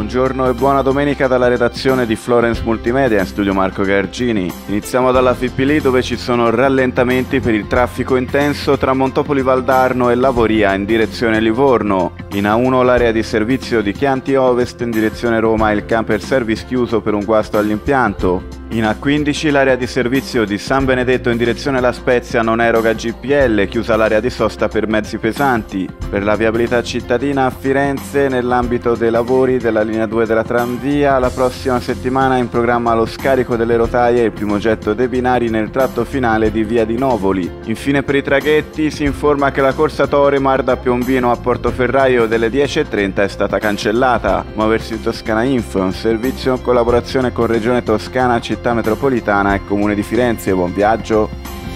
Buongiorno e buona domenica dalla redazione di Florence Multimedia, in studio Marco Gargini. Iniziamo dalla Fippili, dove ci sono rallentamenti per il traffico intenso tra Montopoli Valdarno e Lavoria in direzione Livorno. In A1 l'area di servizio di Chianti Ovest in direzione Roma, il camper service chiuso per un guasto all'impianto. In A15 l'area di servizio di San Benedetto in direzione La Spezia non eroga GPL, chiusa l'area di sosta per mezzi pesanti. Per la viabilità cittadina a Firenze, nell'ambito dei lavori della linea 2 della tranvia, la prossima settimana è in programma lo scarico delle rotaie e il primo getto dei binari nel tratto finale di via di Novoli. Infine per i traghetti si informa che la corsa Toremar da Piombino a Portoferraio delle 10:30 è stata cancellata. Muoversi in Toscana Info è un servizio in collaborazione con Regione Toscana, Città Metropolitana e Comune di Firenze. Buon viaggio!